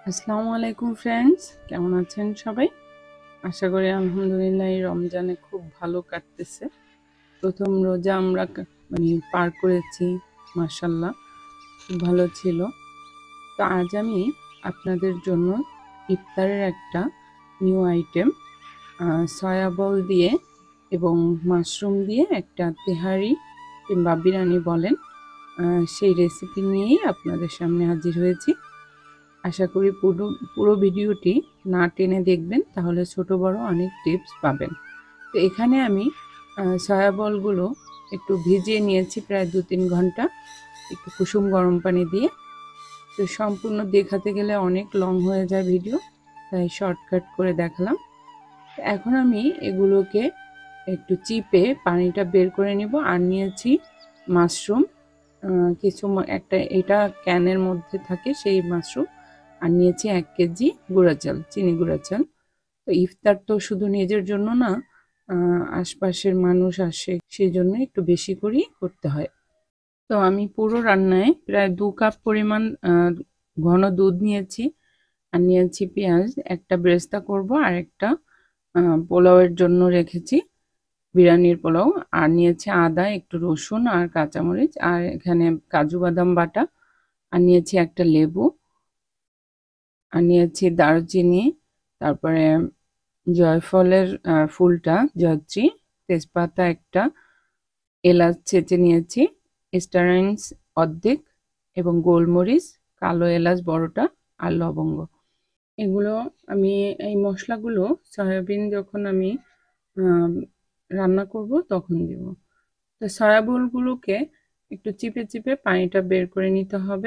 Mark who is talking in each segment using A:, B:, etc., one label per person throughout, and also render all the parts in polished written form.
A: আসসালামু আলাইকুম ফ্রেন্ডস, কেমন আছেন সবাই? আশা করি আলহামদুলিল্লাহ এই রমজানে খুব ভালো কাটতেছে। প্রথম রোজা আমরা পার করেছি, মাশাল্লাহ খুব ভালো ছিল। তো আজ আমি আপনাদের জন্য ইফতারের একটা নিউ আইটেম সয়া বল দিয়ে এবং মাশরুম দিয়ে একটা তেহারি কিংবা বিরিয়ানি বলেন, সেই রেসিপি নিয়েই আপনাদের সামনে হাজির হয়েছি। আশা করি পুরো ভিডিওটি না টেনে দেখবেন, তাহলে ছোট বড় অনেক টিপস পাবেন। তো এখানে আমি সয়া বলগুলো একটু ভিজিয়ে নিয়েছি প্রায় 2-3 ঘন্টা একটু কুসুম গরম পানি দিয়ে। তো সম্পূর্ণ দেখাতে গেলে অনেক লং হয়ে যায় ভিডিও, তাই শর্টকাট করে দেখালাম। তো এখন আমি এগুলোকে একটু চিপে পানিটা বের করে নিব। আর নিয়েছি মাশরুম, কিছু একটা এটা ক্যানের মধ্যে থাকে সেই মাশরুম। আর নিয়েছি 1 কেজি গুঁড়া চাল, চিনি গুঁড়া চাল। তো ইফতার তো শুধু নিজের জন্য না, আশপাশের মানুষ আসে, সেই জন্য একটু বেশি করেই করতে হয়। তো আমি পুরো রান্নায় প্রায় 2 কাপ পরিমাণ ঘন দুধ নিয়েছি। আর নিয়েছি পেঁয়াজ, একটা বেরেস্তা করব আর একটা পোলাওয়ের জন্য রেখেছি, বিরিয়ানির পোলাও। আর নিয়েছি আদা, একটু রসুন আর কাঁচামরিচ, আর এখানে কাজু বাদাম বাটা। আর নিয়েছি একটা লেবু, আর নিয়েছি দারচিনি, তারপরে জয়ফলের ফুলটা, জয়ত্রী, তেজপাতা একটা, এলাচ ছেঁচে নিয়েছি, স্টারাইনস অর্ধেক, এবং গোলমরিচ, কালো এলাচ বড়টা, আর লবঙ্গ। এগুলো আমি এই মশলাগুলো সয়াবিন যখন আমি রান্না করব তখন দিব। তো সয়াবিনগুলোকে একটু চিপে চিপে পানিটা বের করে নিতে হবে,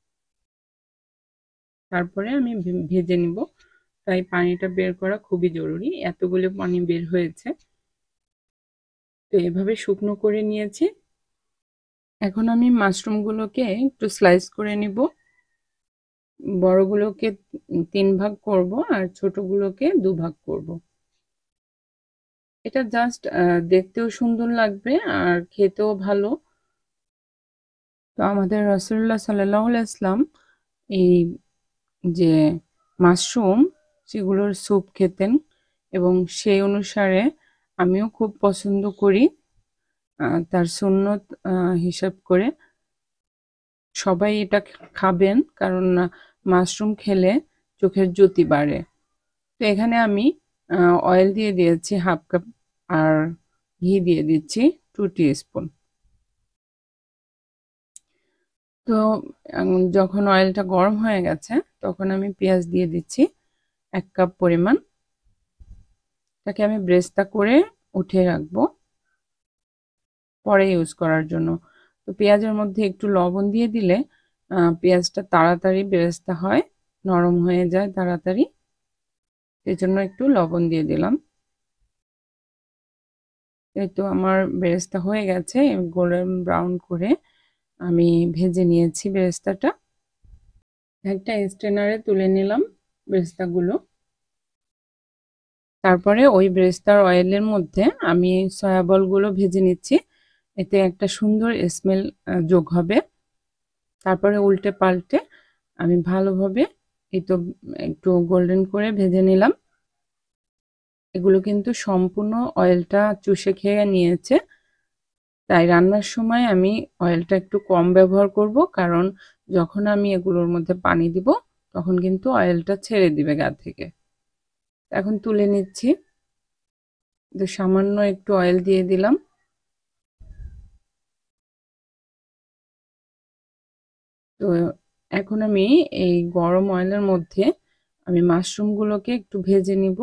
A: তারপরে আমি ভেজে নিব। তাই পানিটা বের করা খুবই জরুরি, এতগুলো পানি বের হয়েছে। তো এভাবে শুকনো করে নিয়েছি। এখন আমি মাশরুমগুলোকে একটু স্লাইস করে নিব। বড়গুলোকে 3 ভাগ করব আর ছোটগুলোকে 2 ভাগ করব। এটা জাস্ট দেখতেও সুন্দর লাগবে আর খেতেও ভালো। তো আমাদের রাসূলুল্লাহ সাল্লাল্লাহু আলাইহি ওয়াসাল্লাম এই যে মাশরুম, সেগুলোর স্যুপ খেতেন, এবং সেই অনুসারে আমিও খুব পছন্দ করি। তার সুন্নত হিসাব করে সবাই এটা খাবেন, কারণ মাশরুম খেলে চোখের জ্যোতি বাড়ে। তো এখানে আমি অয়েল দিয়ে দিয়েছি 1/2 কাপ, আর ঘি দিয়ে দিচ্ছি 2 টিস্পুন। তো যখন অয়েলটা গরম হয়ে গেছে তখন আমি পেঁয়াজ দিয়ে দিচ্ছি 1 কাপ পরিমাণ। তাকে আমি ব্রেস্তা করে উঠিয়ে রাখবো পরে ইউজ করার জন্য। তো পেঁয়াজের মধ্যে একটু লবণ দিয়ে দিলে পেঁয়াজটা তাড়াতাড়ি বেরেস্তা হয়, নরম হয়ে যায় তাড়াতাড়ি, এই জন্য একটু লবণ দিয়ে দিলাম। এই তো আমার বেরেস্তা হয়ে গেছে, গোল্ডেন ব্রাউন করে আমি ভেজে নিয়েছি বেরেস্তাটা। একটা স্ট্রেনারে তুলে নিলাম বেরেস্তাগুলো। তারপরে ওই বেরেস্তার অয়েলের মধ্যে আমি সয়া বলগুলো ভেজে নিচ্ছি, এতে একটা সুন্দর স্মেল যোগ হবে। তারপরে উল্টে পাল্টে আমি ভালোভাবে এই তো একটু গোল্ডেন করে ভেজে নিলাম। এগুলো কিন্তু সম্পূর্ণ অয়েলটা চুষে খেয়ে নিয়েছে, তাই রান্নার সময় আমি অয়েলটা একটু কম ব্যবহার করব, কারণ যখন আমি এগুলোর মধ্যে পানি দিব তখন কিন্তু অয়েলটা ছেড়ে দিবে গা থেকে। এখন তুলে নিচ্ছি, তো সামান্য একটু অয়েল দিয়ে দিলাম। তো এখন আমি এই গরম অয়েলের মধ্যে আমি মাশরুমগুলোকে একটু ভেজে নিব।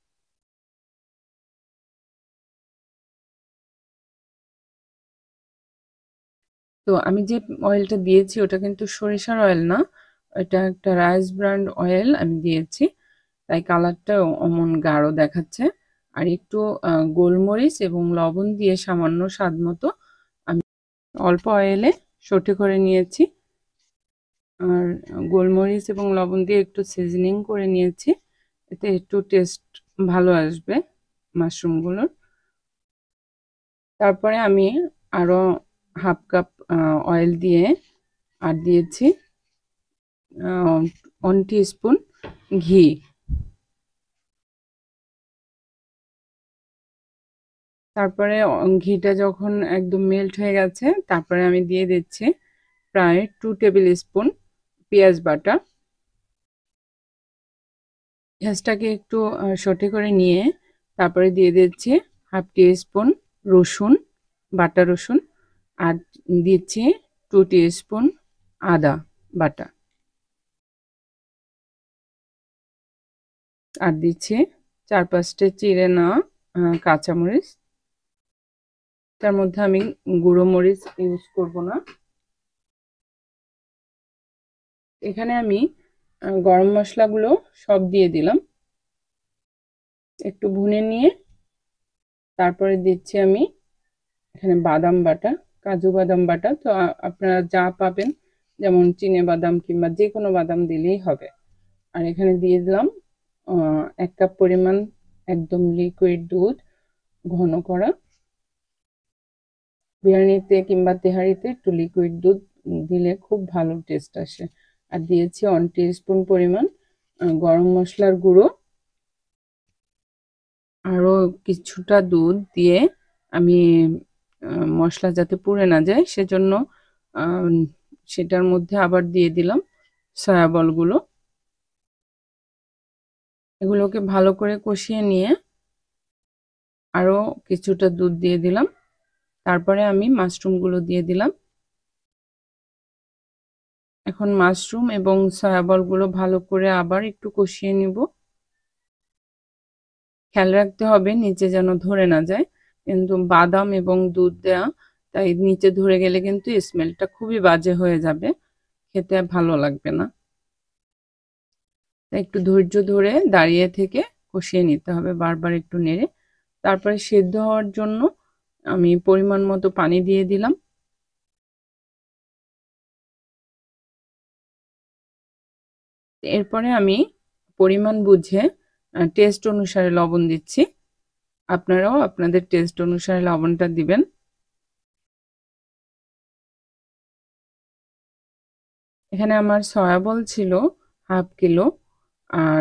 A: তো আমি যে অয়েলটা দিয়েছি ওটা কিন্তু সরিষার অয়েল না, এটা একটা রাইস ব্র্যান্ড অয়েল আমি দিয়েছি, তাই কালারটা অমন গাঢ় দেখাচ্ছে। আর একটু গোলমরিচ এবং লবণ দিয়ে সামান্য স্বাদ মতো আমি অল্প অয়েলে সটে করে নিয়েছি। আর গোলমরিচ এবং লবণ দিয়ে একটু সিজনিং করে নিয়েছি, এতে একটু টেস্ট ভালো আসবে মাশরুমগুলোর। তারপরে আমি আরও 1/2 কাপ অয়েল দিয়ে আর দিয়েছি 1 টিস্পুন ঘি, তারপরে ঘিটা যখন একদম মেল্ট হয়ে গেছে তারপরে আমি দিয়ে দিচ্ছি প্রায় 2 টেবিল স্পুন পেঁয়াজ বাটা। পেঁয়াজটাকে একটু সটে করে নিয়ে তারপরে দিয়ে দিচ্ছি হাফ টি স্পুন রসুন, বাটা রসুন, আর দিচ্ছি 2 টিস্পুন আদা বাটা, আর দিচ্ছি 4-5টে চিড়ে নেওয়া কাঁচামরিচ। তার মধ্যে আমি গুঁড়ো মরিচ ইউজ করব না। এখানে আমি গরম মশলাগুলো সব দিয়ে দিলাম, একটু ভুনে নিয়ে তারপরে দিচ্ছি আমি এখানে বাদাম বাটা, কাজু বাদাম বাটা। তো আপনারা যা পাবেন, যেমন চিনে বাদাম কিংবা যে কোনো বাদাম দিলেই হবে। আর এখানে দিয়ে দিলাম 1 কাপ পরিমাণ একদম লিকুইড দুধ, ঘন করা। বিরিয়ানিতে কিংবা তেহারিতে একটু লিকুইড দুধ দিলে খুব ভালো টেস্ট আসে। আর দিয়েছি 1 টিস্পুন পরিমাণ গরম মশলার গুঁড়ো। আরও কিছুটা দুধ দিয়ে আমি মশলা যাতে পুড়ে না যায় সেজন্য সেটার মধ্যে আবার দিয়ে দিলাম সয়া বলগুলো। এগুলোকে ভালো করে কষিয়ে নিয়ে আরও কিছুটা দুধ দিয়ে দিলাম। তারপরে আমি মাশরুমগুলো দিয়ে দিলাম। এখন মাশরুম এবং সয়া বলগুলো ভালো করে আবার একটু কষিয়ে নিব। খেয়াল রাখতে হবে নিচে যেন ধরে না যায়, কিন্তু বাদাম এবং দুধ দেওয়া, তাই নিচে ধরে গেলে কিন্তু স্মেলটা খুবই বাজে হয়ে যাবে, খেতে ভালো লাগবে না। তাই একটু ধৈর্য ধরে দাঁড়িয়ে থেকে কষিয়ে নিতে হবে, বারবার একটু নেড়ে। তারপরে সেদ্ধ হওয়ার জন্য আমি পরিমাণ মতো পানি দিয়ে দিলাম। এরপরে আমি পরিমাণ বুঝে টেস্ট অনুসারে লবণ দিচ্ছি। আপনারাও আপনাদের টেস্ট অনুসারে লবণটা দিবেন। এখানে আমার সয়া বল ছিল হাফ কিলো, আর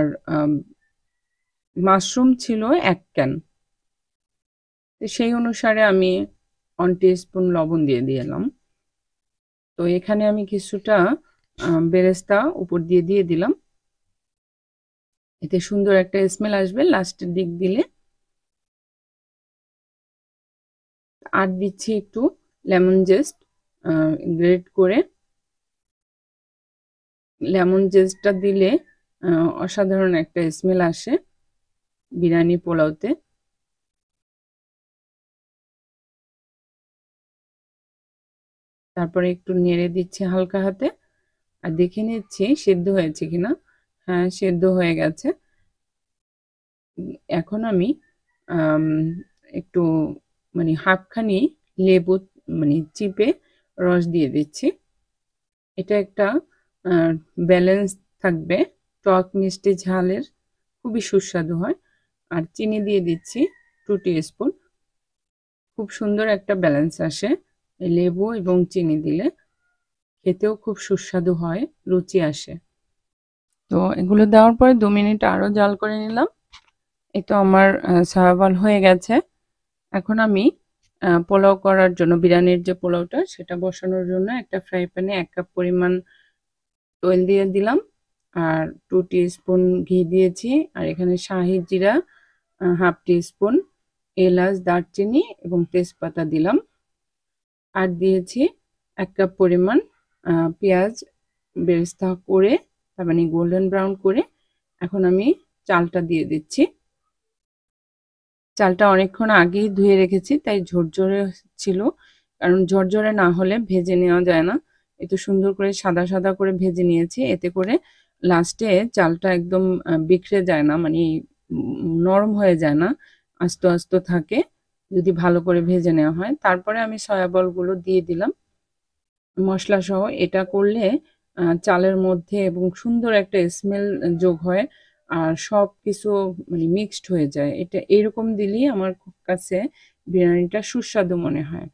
A: মাশরুম ছিল 1 ক্যান। সেই অনুসারে আমি 1 টিস্পুন লবণ দিয়ে দিলাম। তো এখানে আমি কিছুটা বেরেস্তা উপর দিয়ে দিয়ে দিলাম, এতে সুন্দর একটা স্মেল আসবে লাস্টের দিক দিলে। আর দিচ্ছি একটু লেমন জেস্ট গ্রেট করে। লেমন জেস্টটা দিলে অসাধারণ একটা স্মেল আসে বিরিয়ানি পোলাওতে। তারপরে একটু নেড়ে দিচ্ছি হালকা হাতে, আর দেখে নিচ্ছি সেদ্ধ হয়েছে কিনা। হ্যাঁ, সেদ্ধ হয়ে গেছে। এখন আমি একটু মানে হাফখানি লেবু মানে চিপে রস দিয়ে দিচ্ছি। এটা একটা ব্যালেন্স থাকবে, টক মিষ্টি ঝালের খুবই সুস্বাদু হয়। আর চিনি দিয়ে দিচ্ছি 2 টিস্পুন। খুব সুন্দর একটা ব্যালেন্স আসে এই লেবু এবং চিনি দিলে, খেতেও খুব সুস্বাদু হয়, রুচি আসে। তো এগুলো দেওয়ার পরে 2 মিনিট আরও জাল করে নিলাম। এই তো আমার সয়া বল হয়ে গেছে। এখন আমি পোলাও করার জন্য, বিরিয়ানির যে পোলাওটা সেটা বসানোর জন্য একটা ফ্রাই প্যানে 1 কাপ পরিমাণ তেল দিয়ে দিলাম, আর 2 টিস্পুন ঘি দিয়েছি। আর এখানে শাহি জিরা হাফ টিস্পুন, এলাচ, দারচিনি এবং তেজপাতা দিলাম। আর দিয়েছি 1 কাপ পরিমাণ পেঁয়াজ বেরেস্তা করে, তার মানে গোল্ডেন ব্রাউন করে। এখন আমি চালটা দিয়ে দিচ্ছি। চালটা অনেকক্ষণ আগেই ধুয়ে রেখেছি, তাই ঝরঝরে ছিল, কারণ ঝরঝরে না হলে ভেজে নেওয়া যায় না। একটু সুন্দর করে সাদা সাদা করে ভেজে নিয়েছি, এতে করে লাস্টে চালটা একদম বিখরে যায় না, মানে নরম হয়ে যায় না, আস্ত আস্ত থাকে যদি ভালো করে ভেজে নেওয়া হয়। তারপরে আমি সয়া বলগুলো দিয়ে দিলাম মশলা সহ। এটা করলে চালের মধ্যে এবং সুন্দর একটা স্মেল যোগ হয়, আর সব কিছু মানে মিক্সড হয়ে যায়। এটা এরকম দিলেই আমার কাছে বিরিয়ানিটা সুস্বাদু মনে হয়।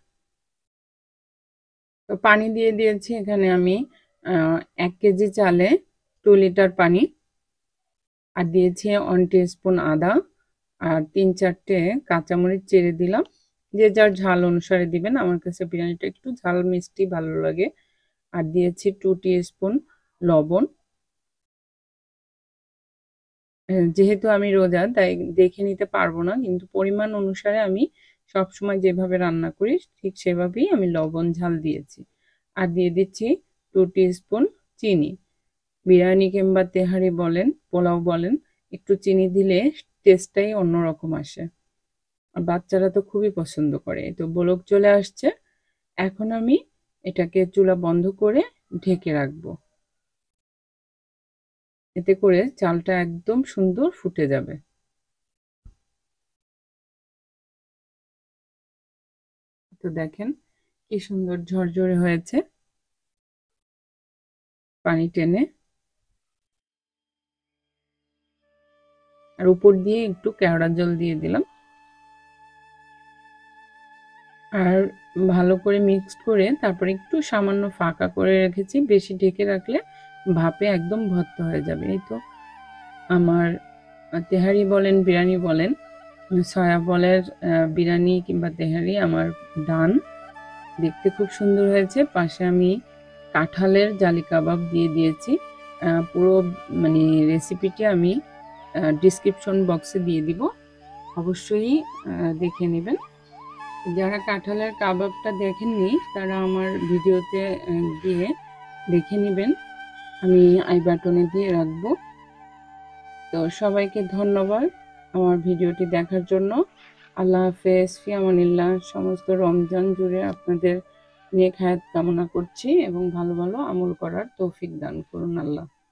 A: তো পানি দিয়ে দিয়েছি এখানে আমি 1 কেজি চালে 2 লিটার পানি, আর দিয়েছি 1 টিস্পুন আদা, আর 3-4টে কাঁচামরিচ চেড়ে দিলাম। যে যার ঝাল অনুসারে দিবেন, আমার কাছে বিরিয়ানিটা একটু ঝাল মিষ্টি ভালো লাগে। আর দিয়েছি 2 টিস্পুন লবণ। যেহেতু আমি রোজা তাই দেখে নিতে পারবো না, কিন্তু পরিমাণ অনুসারে আমি সবসময় যেভাবে রান্না করি ঠিক সেভাবেই আমি লবণ ঝাল দিয়েছি। আর দিয়ে দিচ্ছি 2 টিস্পুন চিনি। বিরিয়ানি কিংবা তেহারি বলেন, পোলাও বলেন, একটু চিনি দিলে টেস্টটাই অন্যরকম আসে। আর বাচ্চারা তো খুবই পছন্দ করে। তো বলক চলে আসছে, এখন আমি এটাকে চুলা বন্ধ করে ঢেকে রাখবো। এতে করে চালটা একদম সুন্দর ফুটে যাবে। তো দেখেন কি সুন্দর ঝরঝরে হয়েছে পানি টেনে। আর উপর দিয়ে একটু কেওড়া জল দিয়ে দিলাম। আর ভালো করে মিক্সড করে তারপরে একটু সামান্য ফাঁকা করে রেখেছি। বেশি ঢেকে রাখলে ভাপে একদম ভর্তা হয়ে যাবে। এই তো আমার তেহারি বলেন, বিরিয়ানি বলেন, সয়া বলের বিরিয়ানি কিংবা তেহারি আমার ডান। দেখতে খুব সুন্দর হয়েছে। পাশে আমি কাঁঠালের জালি কাবাব দিয়ে দিয়েছি। পুরো মানে রেসিপিটি আমি ডিসক্রিপশন বক্সে দিয়ে দিব, অবশ্যই দেখে নেবেন। যারা কাঁঠালের কাবাবটা দেখেননি তারা আমার ভিডিওতে গিয়ে দেখে নেবেন, আমি আই বাটনে দিয়ে রাখবো। তো সবাইকে ধন্যবাদ আমার ভিডিওটি দেখার জন্য। আল্লাহ হাফেজ, ফি আমানিল্লাহ। সমস্ত রমজান জুড়ে আপনাদের নেক হায়াত কামনা করছি এবং ভালো ভালো আমল করার তৌফিক দান করুন আল্লাহ।